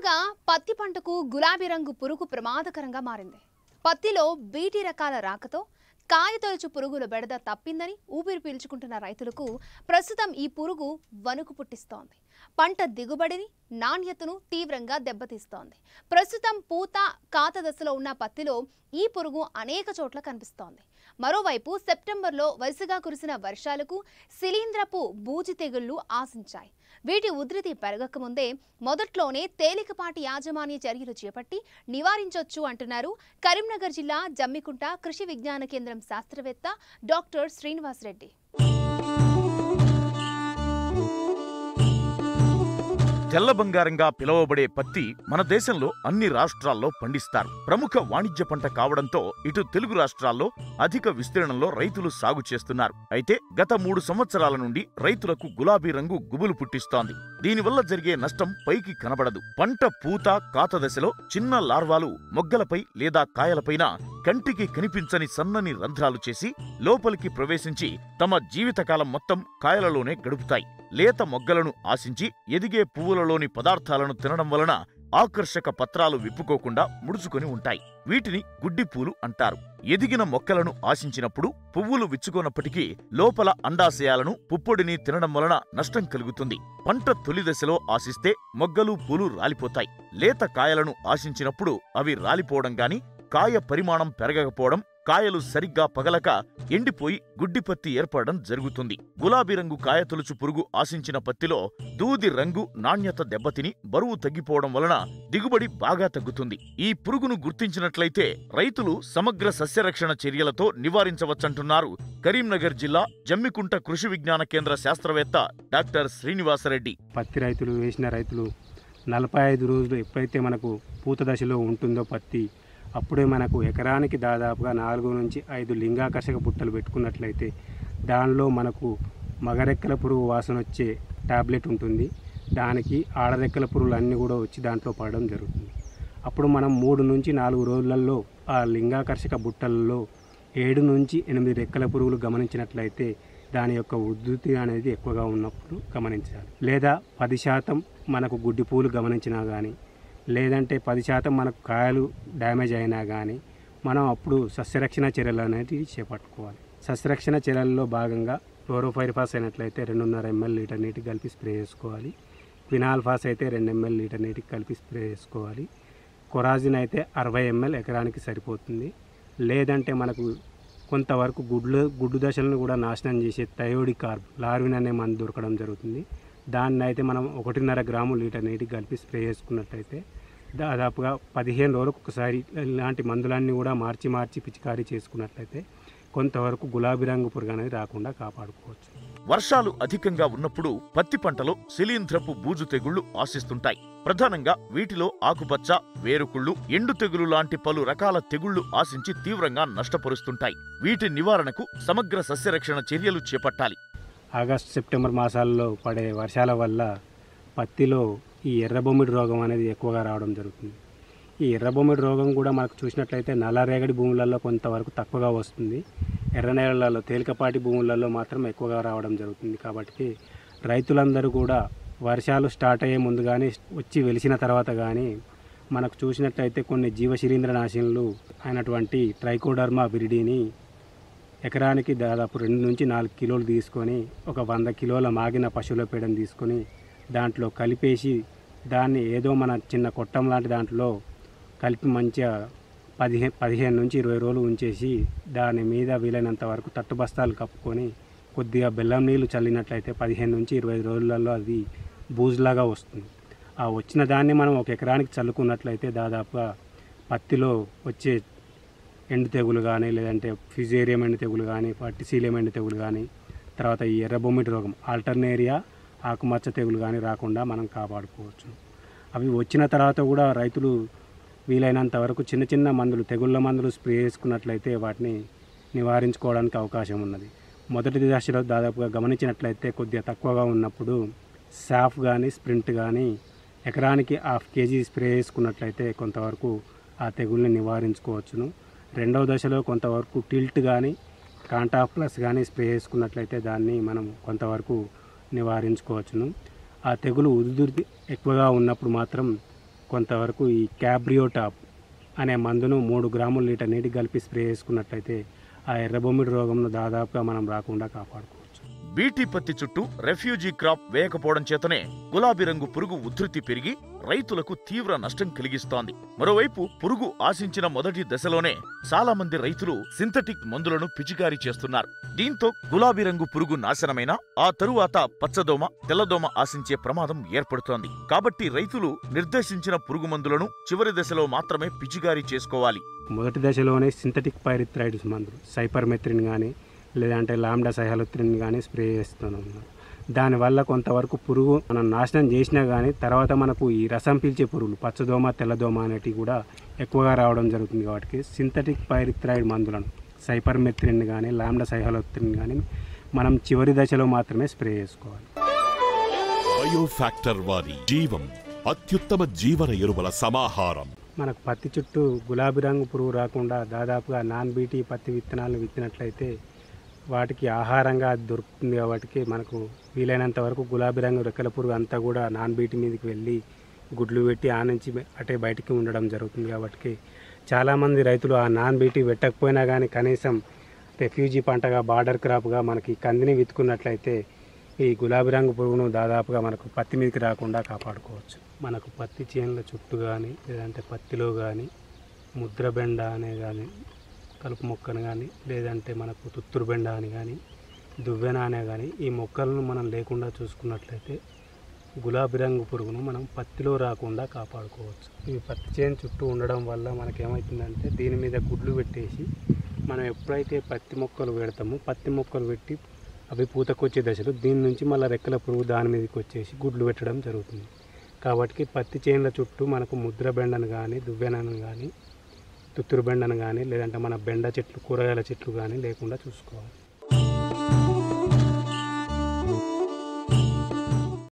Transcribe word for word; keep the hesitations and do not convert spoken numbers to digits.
తాజాగా పత్తి పంటకు గులాబీ రంగు పురుగు ప్రమాదకరంగా మారింది. పత్తిలో బీటీ రకాల రాకతో కాయతొలుచు పురుగుల బెడద తప్పిందని ఊపిరి పీల్చుకుంటున్న రైతులకు ప్రస్తుతం ఈ పురుగు వణుకు పుట్టిస్తోంది. పంట దిగుబడిని, నాణ్యతను తీవ్రంగా దెబ్బతీస్తోంది. ప్రస్తుతం పూత కాత దశలో ఉన్న పత్తిలో ఈ పురుగు అనేక చోట్ల కనిపిస్తోంది. మరోవైపు సెప్టెంబర్లో వరుసగా కురిసిన వర్షాలకు శిలీంధ్రపు బూజి తెగుళ్లు ఆశించాయి. వీటి ఉధృతి పెరగకముందే మొదట్లోనే తేలికపాటి యాజమాన్య చర్యలు చేపట్టి నివారించొచ్చు అంటున్నారు కరీంనగర్ జిల్లా జమ్మికుంట కృషి విజ్ఞాన కేంద్రం శాస్త్రవేత్త డాక్టర్ శ్రీనివాస్ రెడ్డి. తెల్ల బంగారంగా పిలువబడే పత్తి మన దేశంలో అన్ని రాష్ట్రాల్లో పండిస్తారు. ప్రముఖ వాణిజ్య పంట కావడంతో ఇటు తెలుగు రాష్ట్రాల్లో అధిక విస్తీర్ణంలో రైతులు సాగు చేస్తున్నారు. అయితే గత మూడు సంవత్సరాల నుండి రైతులకు గులాబీ రంగు గుబులు పుట్టిస్తోంది. దీనివల్ల జరిగే నష్టం పైకి కనబడదు. పంట పూత కాత దశలో చిన్న లార్వాలు మొగ్గలపై లేదా కాయలపైన కంటికి కనిపించని సన్నని రంధ్రాలు చేసి లోపలికి ప్రవేశించి తమ జీవితకాలం మొత్తం కాయలలోనే గడుపుతాయి. లేత మొగ్గలను ఆశించి ఎదిగే పువ్వులలోని పదార్థాలను తినడం వలన ఆకర్షక పత్రాలు విప్పుకోకుండా ముడుచుకొని ఉంటాయి. వీటిని గుడ్డిపూలు అంటారు. ఎదిగిన మొక్కలను ఆశించినప్పుడు పువ్వులు విచ్చుకోనప్పటికీ లోపల అండాశయాలను పుప్పొడిని తినడం వలన నష్టం కలుగుతుంది. పంట తొలి దశలో ఆశిస్తే మొగ్గలు పూలు రాలిపోతాయి. లేత కాయలను ఆశించినప్పుడు అవి రాలిపోవడం గాని, కాయ పరిమాణం పెరగకపోవడం, కాయలు సరిగ్గా పగలక ఎండిపోయి గుడ్డిపత్తి ఏర్పడడం జరుగుతుంది. గులాబీ రంగు కాయతొలుచు పురుగు ఆశించిన పత్తిలో దూది రంగు, నాణ్యత దెబ్బతిని బరువు తగ్గిపోవడం వలన దిగుబడి బాగా తగ్గుతుంది. ఈ పురుగును గుర్తించినట్లయితే రైతులు సమగ్ర సస్యరక్షణ చర్యలతో నివారించవచ్చంటున్నారు కరీంనగర్ జిల్లా జమ్మికుంట కృషి విజ్ఞాన కేంద్ర శాస్త్రవేత్త డాక్టర్ శ్రీనివాసరెడ్డి. పత్తి రైతులు వేసిన రైతులు నలభై ఐదు రోజులు ఎప్పుడైతే మనకు పూత దశలో ఉంటుందో పత్తి, అప్పుడే మనకు ఎకరానికి దాదాపుగా నాలుగు నుంచి ఐదు లింగాకర్షక బుట్టలు పెట్టుకున్నట్లయితే దానిలో మనకు మగరెక్కల పురుగు వాసన వచ్చే టాబ్లెట్ ఉంటుంది. దానికి ఆడరెక్కల పురుగులు అన్నీ కూడా వచ్చి దాంట్లో పడడం జరుగుతుంది. అప్పుడు మనం మూడు నుంచి నాలుగు రోజులలో ఆ లింగాకర్షక బుట్టలలో ఏడు నుంచి ఎనిమిది రెక్కల పురుగులు గమనించినట్లయితే దాని యొక్క ఉధృతి అనేది ఎక్కువగా ఉన్నప్పుడు గమనించాలి. లేదా పది శాతం మనకు గుడ్డి పూలు గమనించినా కానీ, లేదంటే పది శాతం మనకు కాయలు డ్యామేజ్ అయినా కానీ మనం అప్పుడు సస్యరక్షణ చర్యలు అనేవి చేపట్టుకోవాలి. సస్యరక్షణ చర్యల్లో భాగంగా క్లోరోఫైరిఫాస్ అయినట్లయితే రెండున్నర ఎంఎల్ లీటర్ నీటికి కలిపి స్ప్రే చేసుకోవాలి. క్వినాల్ఫాస్ అయితే రెండు ఎంఎల్ లీటర్ నీటికి కలిపి స్ప్రే చేసుకోవాలి. కొరాజిన్ అయితే అరవై ఎంఎల్ ఎకరానికి సరిపోతుంది. లేదంటే మనకు కొంతవరకు గుడ్లు గుడ్డు దశలను కూడా నాశనం చేసే థయోడికార్బ్ లార్విన్ అనే మందు దొరకడం జరుగుతుంది. దాన్ని అయితే మనం ఒకటిన్నర గ్రాము లీటర్ నీటికి కలిపి స్ప్రే చేసుకున్నట్లయితే దాదాపుగా పదిహేను రోజులకు ఒకసారి ఇలాంటి మందులన్నీ కూడా మార్చి మార్చి పిచికారీ చేసుకున్నట్లయితే కొంతవరకు గులాబీ రంగు పురుగు అనేది రాకుండా కాపాడుకోవచ్చు. వర్షాలు అధికంగా ఉన్నప్పుడు పత్తి పంటలో శిలీంధ్రపు బూజు తెగుళ్లు ఆశిస్తుంటాయి. ప్రధానంగా వీటిలో ఆకుపచ్చ, వేరుకుళ్ళు, ఎండు తెగులు లాంటి పలు రకాల తెగుళ్లు ఆశించి తీవ్రంగా నష్టపరుస్తుంటాయి. వీటి నివారణకు సమగ్ర సస్యరక్షణ చర్యలు చేపట్టాలి. ఆగస్టు సెప్టెంబర్ మాసాల్లో పడే వర్షాల వల్ల పత్తిలో ఈ ఎర్రబొమ్మిడి రోగం అనేది ఎక్కువగా రావడం జరుగుతుంది. ఈ ఎర్రబొమ్మిడి రోగం కూడా మనకు చూసినట్లయితే నల్లరేగడి భూములలో కొంతవరకు తక్కువగా వస్తుంది. ఎర్ర నేలలలో తేలికపాటి భూములలో మాత్రం ఎక్కువగా రావడం జరుగుతుంది. కాబట్టి రైతులందరూ కూడా వర్షాలు స్టార్ట్ అయ్యే ముందు కానీ వచ్చి వెలిసిన తర్వాత కానీ మనకు చూసినట్లయితే కొన్ని జీవశిలీంద్ర నాశనలు అయినటువంటి ట్రైకోడర్మా విరిడిని ఎకరానికి దాదాపు రెండు నుంచి నాలుగు కిలోలు తీసుకొని ఒక వంద కిలోల మాగిన పశువుల పేడను తీసుకొని దాంట్లో కలిపేసి దాన్ని ఏదో మన చిన్న కొట్టం లాంటి దాంట్లో కలిపి మంచిగా పదిహే పదిహేను నుంచి ఇరవై రోజులు ఉంచేసి దాని మీద వీలైనంత వరకు తట్టు బస్తాలు కప్పుకొని కొద్దిగా బెల్లం నీళ్ళు చల్లినట్లయితే పదిహేను నుంచి ఇరవై రోజులలో అది బూజులాగా వస్తుంది. ఆ వచ్చిన దాన్ని మనం ఒక ఎకరానికి చల్లుకున్నట్లయితే దాదాపుగా పత్తిలో వచ్చే ఎండు తెగులు కానీ, లేదంటే ఫిజేరియం ఎండు తెగులు కానీ, పట్టిసీలియం ఎండు తెగులు కానీ, తర్వాత ఈ ఎర్రబొమ్మిడి రోగం ఆల్టర్నేరియా ఆకుమచ్చ తెగులు కానీ రాకుండా మనం కాపాడుకోవచ్చు. అవి వచ్చిన తర్వాత కూడా రైతులు వీలైనంత వరకు చిన్న చిన్న మందులు, తెగుళ్ళ మందులు స్ప్రే చేసుకున్నట్లయితే వాటిని నివారించుకోవడానికి అవకాశం ఉన్నది. మొదటి దశలో దాదాపుగా గమనించినట్లయితే కొద్దిగా తక్కువగా ఉన్నప్పుడు సాఫ్ కానీ, స్ప్రింట్ కానీ ఎకరానికి హాఫ్ కేజీ స్ప్రే చేసుకున్నట్లయితే కొంతవరకు ఆ తెగుల్ని నివారించుకోవచ్చును. రెండవ దశలో కొంతవరకు టిల్ట్ కానీ, కాంటాఫ్ ప్లస్ కానీ స్ప్రే చేసుకున్నట్లయితే దాన్ని మనం కొంతవరకు నివారించుకోవచ్చును. ఆ తెగులు ఉధృతి ఎక్కువగా ఉన్నప్పుడు మాత్రం కొంతవరకు ఈ క్యాబ్రియోటాప్ అనే మందును మూడు గ్రాముల లీటర్ నీటికి కలిపి స్ప్రే చేసుకున్నట్లయితే ఆ ఎర్రబొమ్మిడి రోగంను దాదాపుగా మనం రాకుండా కాపాడుకోవచ్చు. బీటీ పత్తి చుట్టూ రెఫ్యూజీ క్రాప్ వేయకపోవడం చేతనే గులాబీ రంగు పురుగు ఉధృతి పెరిగి రైతులకు తీవ్ర నష్టం కలిగిస్తోంది. మరోవైపు పురుగు ఆశించిన మొదటి దశలోనే చాలా మంది రైతులు సింథటిక్ మందులను పిచికారీ చేస్తున్నారు. దీంతో గులాబీ రంగు పురుగు నాశనమైన ఆ తరువాత పచ్చదోమ, తెల్లదోమ ఆశించే ప్రమాదం ఏర్పడుతోంది. కాబట్టి రైతులు నిర్దేశించిన పురుగు మందులను చివరి దశలో మాత్రమే పిచికారీ చేసుకోవాలి. మొదటి దశలోనే సింథటిక్ పైరిథ్రైడ్స్ మందులు సైపర్మెత్రిన్ కానీ లేదంటే లాంబ్డా సైహలోత్రిన్ కానీ స్ప్రే చేస్తున్నాం. దానివల్ల కొంతవరకు పురుగు మనం నాశనం చేసినా కానీ తర్వాత మనకు ఈ రసం పీల్చే పురుగులు పచ్చదోమ, తెల్లదోమ అనేటివి కూడా ఎక్కువగా రావడం జరుగుతుంది. కాబట్టి సింథటిక్ పైరిథ్రైడ్ మందులను సైపర్మెత్రిన్ కానీ లాంబ్డా సైహలోత్రిన్ కానీ మనం చివరి దశలో మాత్రమే స్ప్రే చేసుకోవాలి. బయోఫ్యాక్టర్ వారి జీవం అత్యుత్తమ జీవన ఎరువుల సమాహారం. మనకు పత్తి చుట్టూ గులాబీ రంగు పురుగు రాకుండా దాదాపుగా నాన్ బీటీ పత్తి విత్తనాలను విత్తినట్లయితే వాటికి ఆహారంగా దొరుకుతుంది. కాబట్టి మనకు వీలైనంత వరకు గులాబీ రంగు రెక్కల పురుగు అంతా కూడా నాన్ బీటీ మీదకి వెళ్ళి గుడ్లు పెట్టి ఆ నుంచి అటే బయటికి ఉండడం జరుగుతుంది. కాబట్టి చాలామంది రైతులు ఆ నాన్ బీటీ పెట్టకపోయినా కానీ కనీసం రెఫ్యూజీ పంటగా బార్డర్ క్రాప్గా మనకి కందిని విత్తుకున్నట్లయితే ఈ గులాబీ రంగు పురుగును దాదాపుగా మనకు పత్తి మీదకి రాకుండా కాపాడుకోవచ్చు. మనకు పత్తి చేనుల చుట్టూ కానీ లేదంటే పత్తిలో కానీ ముద్రబెండ అనే కానీ కలుపు మొక్కను కానీ లేదంటే మనకు తుత్తూరు బెండ అని కానీ దువ్వెన అనే కానీ ఈ మొక్కలను మనం లేకుండా చూసుకున్నట్లయితే గులాబీ రంగు పురుగును మనం పత్తిలో రాకుండా కాపాడుకోవచ్చు. ఇవి పత్తి చేను చుట్టూ ఉండడం వల్ల మనకేమవుతుందంటే దీని మీద గుడ్లు పెట్టేసి మనం ఎప్పుడైతే పత్తి మొక్కలు పెడతామో పత్తి మొక్కలు పెట్టి అవి పూతకొచ్చే దశలో దీని నుంచి మళ్ళీ రెక్కల పురుగు దాని మీదకి వచ్చేసి గుడ్లు పెట్టడం జరుగుతుంది. కాబట్టి పత్తి చేనుల చుట్టూ మనకు ముద్ర బెండను కానీ దువ్వెనను కానీ తుత్తూరు బెండను కానీ లేదంటే మన బెండ చెట్లు కూరగాయల చెట్లు కానీ లేకుండా చూసుకోవాలి.